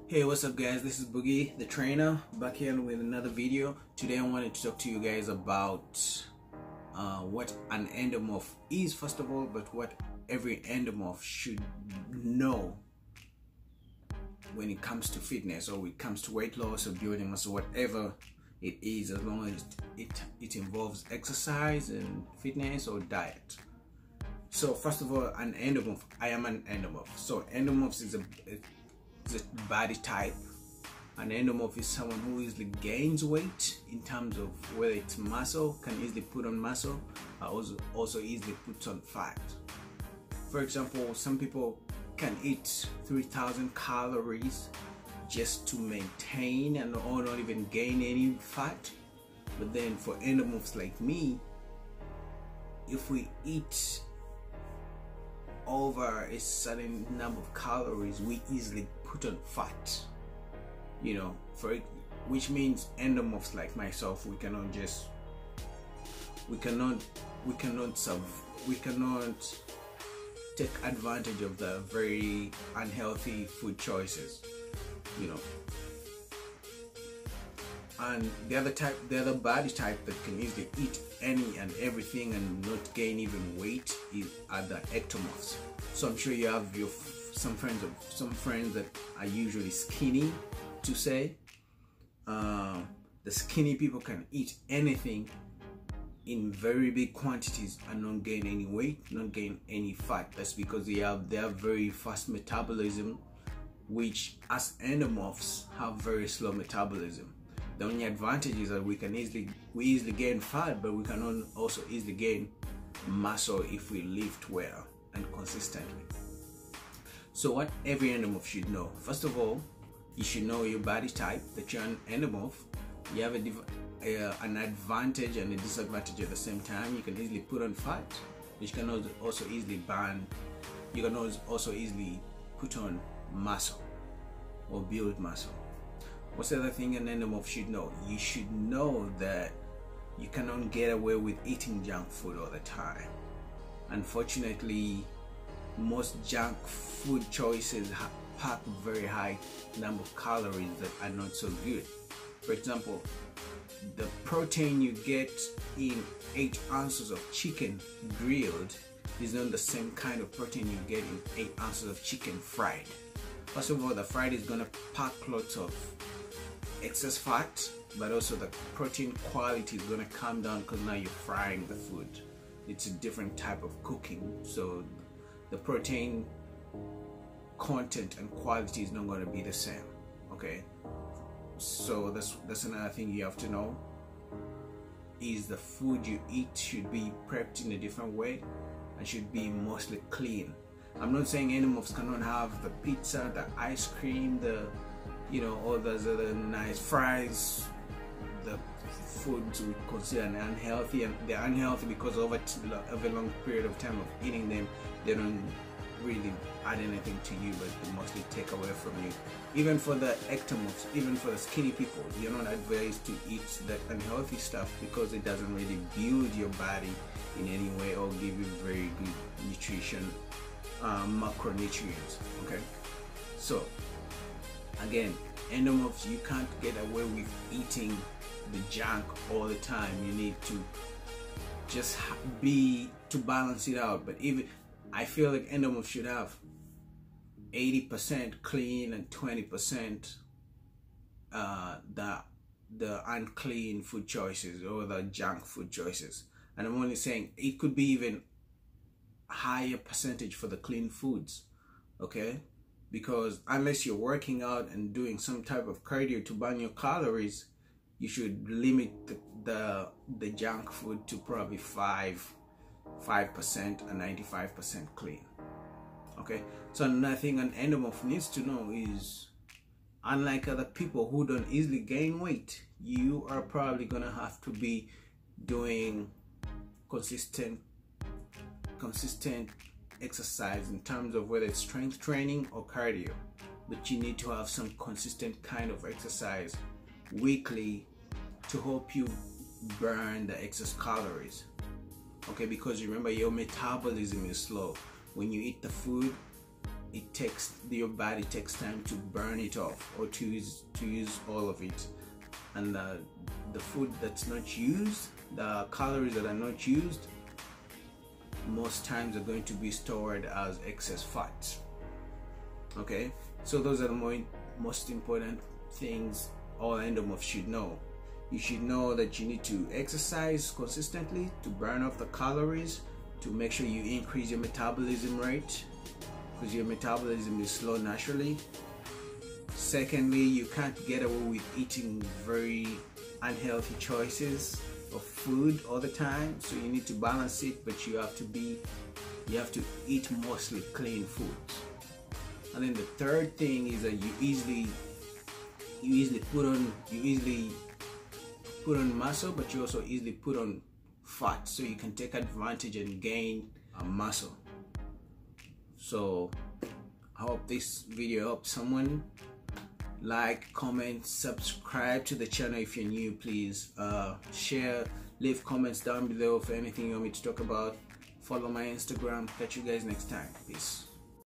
Hey, what's up guys, this is Boogie the trainer back here with another video. Today I wanted to talk to you guys about what an endomorph is first of all, but what every endomorph should know when it comes to fitness, or when it comes to weight loss or building muscle, whatever it is, as long as it involves exercise and fitness or diet. So first of all, an endomorph, I am an endomorph. So endomorphs is a body type. An endomorph is someone who easily gains weight in terms of whether it's muscle, can easily put on muscle, also easily puts on fat. For example, some people can eat 3,000 calories just to maintain and or not even gain any fat. But then for endomorphs like me, if we eat over a certain number of calories, we easily put on fat, which means endomorphs like myself, we cannot take advantage of the very unhealthy food choices, and the other body type that can easily eat any and everything and not gain even weight are the ectomorphs. So I'm sure you have some friends that are usually skinny, to say. The skinny people can eat anything in very big quantities and not gain any weight, not gain any fat. That's because they have very fast metabolism, which us endomorphs have very slow metabolism. The only advantage is that we easily gain fat, but we can also easily gain muscle if we lift well and consistently. So what every endomorph should know, first of all, you should know your body type, that you're an endomorph. You have an advantage and a disadvantage at the same time. You can easily put on fat, which can also easily burn. You can also easily put on muscle or build muscle. What's the other thing an endomorph should know? You should know that you cannot get away with eating junk food all the time. Unfortunately, most junk food choices pack very high number of calories that are not so good. For example, the protein you get in 8 ounces of chicken grilled is not the same kind of protein you get in 8 ounces of chicken fried. First of all, the fried is going to pack lots of excess fat, but also the protein quality is going to come down because now you're frying the food. It's a different type of cooking, so the protein content and quality is not going to be the same. Okay, so that's another thing you have to know, is the food you eat should be prepped in a different way and should be mostly clean. I'm not saying endomorphs cannot have the pizza, the ice cream, all those other nice fries, the foods we consider unhealthy, and they're unhealthy because over a long period of time of eating them, they don't really add anything to you, but they mostly take away from you. Even for the ectomorphs, even for the skinny people, you're not advised to eat that unhealthy stuff because it doesn't really build your body in any way or give you very good nutrition, macronutrients. Okay, so again, endomorphs, you can't get away with eating the junk all the time. You need to just to balance it out. But even I feel like endomorphs should have 80% clean and 20% the unclean food choices or the junk food choices. And I'm only saying it could be even higher percentage for the clean foods. Okay, because unless you're working out and doing some type of cardio to burn your calories, you should limit the junk food to probably 5% and 95% clean. Okay, so another thing an endomorph needs to know is, unlike other people who don't easily gain weight, you are probably gonna have to be doing consistent exercise in terms of whether it's strength training or cardio, but you need to have some consistent kind of exercise weekly to help you burn the excess calories. Okay, because remember, your metabolism is slow. When you eat the food, your body takes time to burn it off, or to use all of it. And the food that's not used, the calories that are not used, most times are going to be stored as excess fat. Okay, so those are the most important things all endomorphs should know. You should know that you need to exercise consistently to burn off the calories, to make sure you increase your metabolism rate, because your metabolism is slow naturally. Secondly, you can't get away with eating very unhealthy choices of food all the time, so you need to balance it, but you have to eat mostly clean foods. And then the third thing is that you easily put on muscle, but you also easily put on fat, so you can take advantage and gain muscle. So I hope this video helps someone. Like, comment, subscribe to the channel if you're new. Please share, leave comments down below for anything you want me to talk about. Follow my Instagram. Catch you guys next time. Peace.